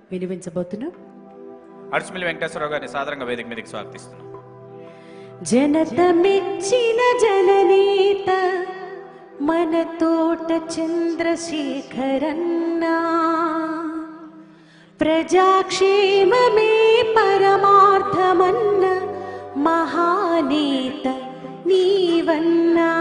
వినిపించబోతున్నాం. అర్చుమిల్లి వెంకటేశ్వరరావు గారిని సాదరంగా వేదిక మీదకి స్వాగతిస్తున్నాం. జనత మెచ్చిన జననేత మన తోట చంద్రశేఖరన్నా, ప్రజాక్షేమమే పరమార్థమన్న మహానేత నీవన్నా.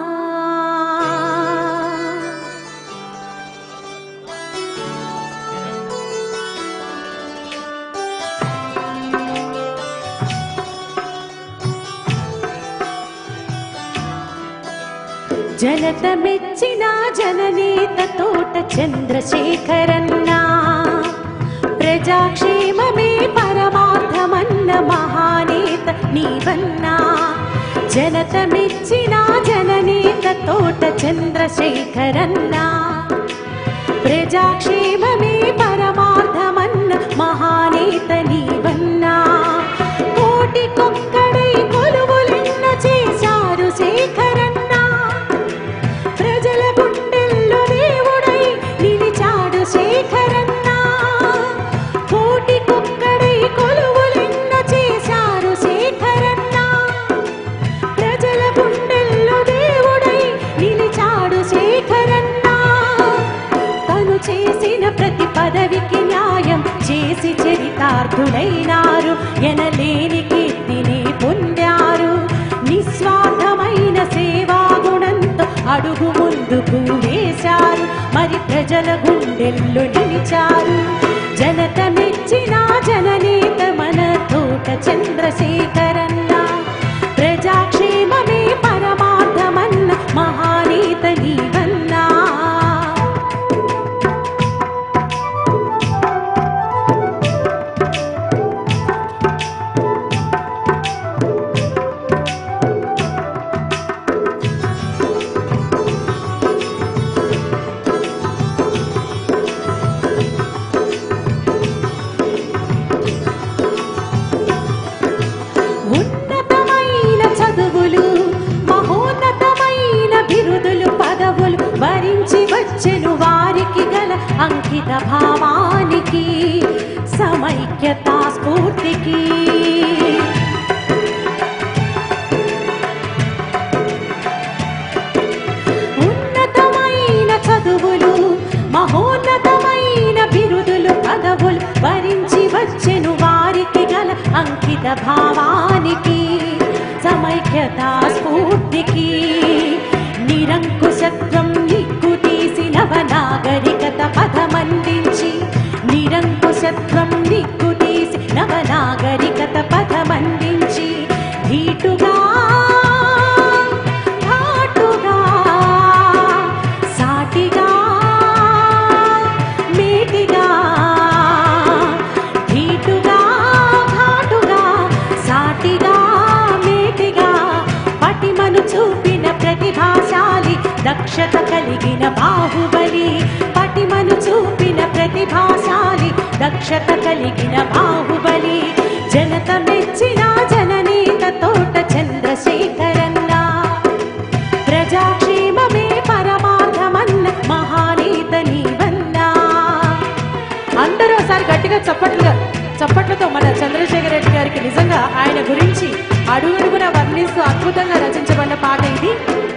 జనత మెచ్చిన జననేత తోట చంద్రశేఖరన్నా, ప్రజాక్షేమమే పరమార్థమన్న మహానేత నీవన్నా. జనత మెచ్చిన జననేత తోట చంద్రశేఖరన్నా, ప్రజాక్షేమమే పరమార్థమన్న మహానేత నీవన్నా. కోటికొక్కడై కొలువులెన్నో చేశారు శేఖరన్నా, ప్రజల గుండెల్లో దేవుడై నిలిచాడు శేఖరన్నా. కోటికొక్కడై కొలువులెన్నో చేశారు శేఖరన్నా, ప్రజల గుండెల్లో దేవుడై నిలిచాడు శేఖరన్నా. తను చేసిన ప్రతి పదవికి న్యాయం చేసి చరితార్థులైనారు, ఎనలేని కీర్తిని పొందారు. నిస్వార్థమైన సేవా గుణంతో అడుగు ముందుకు వేశారు, మరి ప్రజల గుండెల్లో నిలిచారు. జనత మెచ్చిన జననేత మన తోట చంద్రశేఖరన్నా, ప్రజాక్షేమమే పరమార్థమన్న మహానేత నీవన్నా. ఉన్నతమైన చదువులు, మహోన్నతమైన బిరుదులు, పదవులు భరించి వచ్చెను వారికి గల అంకిత భావానికి, సమైక్యతా స్ఫూర్తికి. ఉన్నతమైన చదువులు, మహోన్నతమైన బిరుదులు, పదవులు భరించి వచ్చెను వారికి గల అంకిత భావానికి, సమైక్యతా స్ఫూర్తికి. నిరంకుశత్వం నిగ్గు తీసి నవనాగరికత పథమందించి, నిరంకుశత్వం నిగ్గు తీసి నవనాగరికత పథమందించి, ధీటుగా ఘాటుగా సాటిగా మేటిగా, ధీటుగా ఘాటుగా సాటిగా మేటిగా, పటిమను చూపిన ప్రతిభాశాలి, దక్షత కలిగిన బాహుబలి. పటిమను చూపిన ప్రతిభాశాలి, దక్షత కలిగిన బాహుబలి. జనత మెచ్చిన జననేత తోట చంద్రశేఖరన్నా, ప్రజాక్షేమమే పరమార్థమన్న మహానేత నీవన్నా. అందరూ ఒకసారి గట్టిగా చప్పట్లతో మన చంద్రశేఖర్ రెడ్డి గారికి నిజంగా ఆయన గురించి అడుగడుగున వర్ణిస్తూ అద్భుతంగా రచించబడిన పాట ఇది.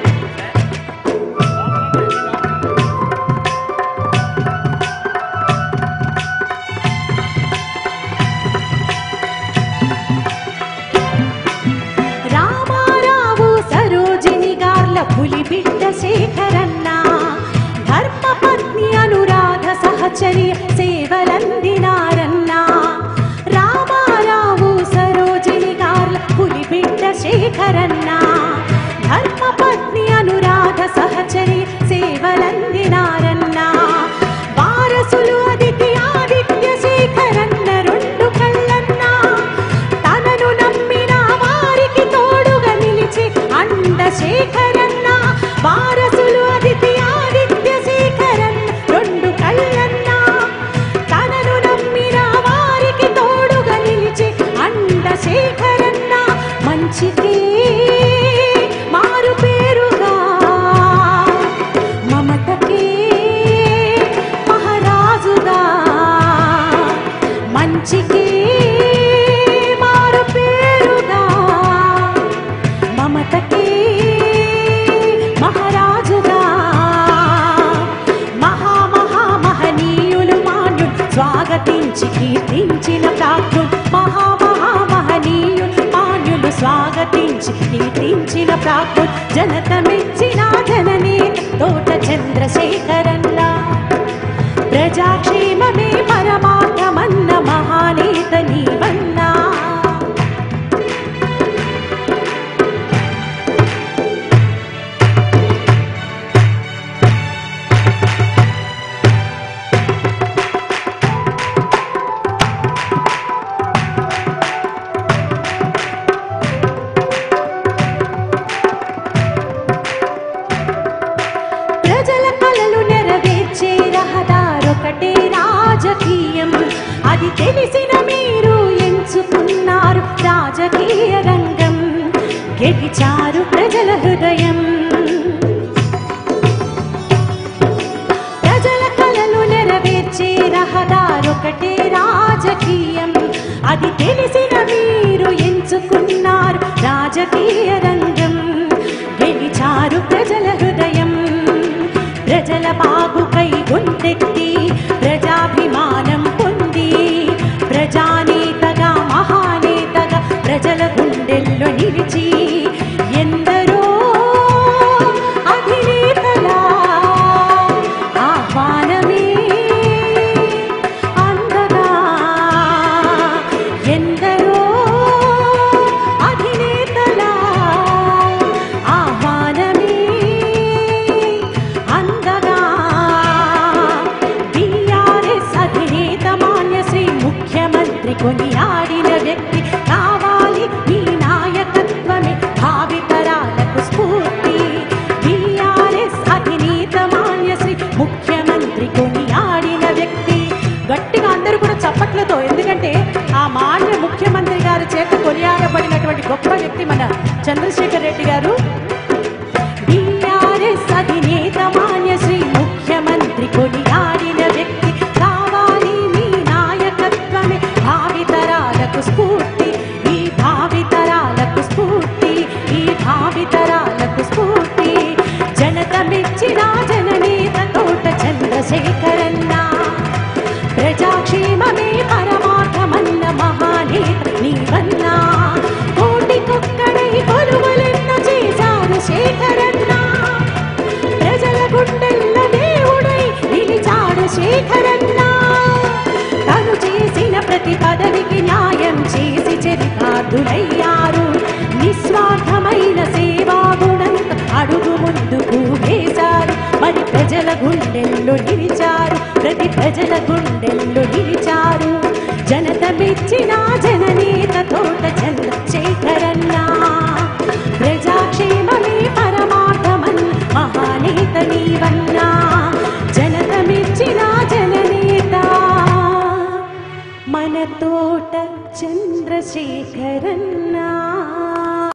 రామారావు సరోజిని గార్ల పులిబిడ్డ శేఖరన్నా, ధర్మపత్ని అనురాధ సహచర్య సేవలందినారన్నా. రామారావు సరోజిని గార్ల పులిబిడ్డ శేఖరన్నా, ధర్మపత్ని అనురాధ సహచర్య సేవలందినారన్నా. వారసులు అదితి ఆదిత్య శేఖరన్న రెండు కళ్ళన్నా, తనను నమ్మిన వారికి తోడుగా నిలిచి అండ శేఖరన్నా. వారసులు అదితి ఆదిత్య శేఖరన్న రెండు కళ్ళన్నా, తనను నమ్మిన వారికి తోడుగా నిలిచి అండ శేఖరన్నా. మంచికి మారు పేరుగా మంచికి మారు పేరుగా మమతకి మహారాజుగా మహనీయులు మాన్యులు స్వాగతించి కీర్తించిన ప్రాజ్ఞులు మహనీయులు మాన్యులు స్వాగతించి కీర్తించిన ప్రాజ్ఞులు జనత మెచ్చిన జననీ తోట చంద్రశేఖరన్న ప్రజాక్షేమమే పరమార్థమన్న మహానేత నీవన్నా ప్రజల కలలు నెరవేర్చే రహదారొకటే రాజకీయం అది తెలిసిన మీరు ఎంచుకున్నారు రాజకీయ రంగం గెలిచారు ప్రజల హృదయం ప్రజల కలలు నెరవేర్చే రహదారొకటే రాజకీయం అది తెలిసిన మీరు ఎంచుకున్నారు రాజకీయ రంగం గెలిచారు ప్రజల హృదయం ప్రజల బాగుకై గుండెత్తి ప్రజాభిమానం పొంది ప్రజానేతగా మహానేతగా ప్రజల గుండెల్లో నిలిచి ఎందరో అధినేతల ఆహ్వానమే అందగా ఎందరో అధినేతల ఆహ్వానమే అందగా బీఆర్ఎస్ అధినేత మాన్య శ్రీ ముఖ్యమంత్రి కొనియాడిన వ్యక్తి కావాలి మీ నాయకత్వమే భావితరాలకు స్ఫూర్తి బీఆర్ఎస్ అధినేత మాన్య శ్రీ ముఖ్యమంత్రి కొనియాడిన వ్యక్తి గట్టిగా అందరూ కూడా చప్పట్లతో ఎందుకంటే ఆ మాన్య ముఖ్యమంత్రి గారి చేత కొనియాడబడినటువంటి గొప్ప వ్యక్తి మన చంద్రశేఖర్ రెడ్డి గారు బీఆర్ఎస్ అధినేత మాన్య శ్రీ ముఖ్యమంత్రి కొనియాడిన వ్యక్తి కావాలి మీ నాయకత్వమే భావితరాలకు స్ఫూర్తి ఈ భావితరాలకు స్ఫూర్తి ఈ భావితరాలకు స్ఫూర్తి జనత మెచ్చిన జననేత తోట చంద్రశేఖరన్న ప్రజాక్షేమమే పరమార్థమన్న మహానేత నీవన్నా కోటికొక్కడై కొలువులెన్నో చేశారు శేఖరన్న ప్రజల గుండెల్ల దేవుడై నిలిచాడు శేఖరన్న తను చేసిన ప్రతి పదవికి న్యాయం చేసి చరితార్థులయ్యారు నిస్వార్థమైన సేవా గుణంతో అడుగు ముందుకు వేశారు మరి ప్రజల గుండెల్లో నిలిచారు ప్రతి ప్రజల గుండెల్లో నిలిచారు జనత మెచ్చిన జననేత తోట చంద్రశేఖరన్న ప్రజాక్షేమమే పరమార్థమన్న మహానేత నీవన్నా జనత మెచ్చిన జననేత మన తోట చంద్రశేఖరన్న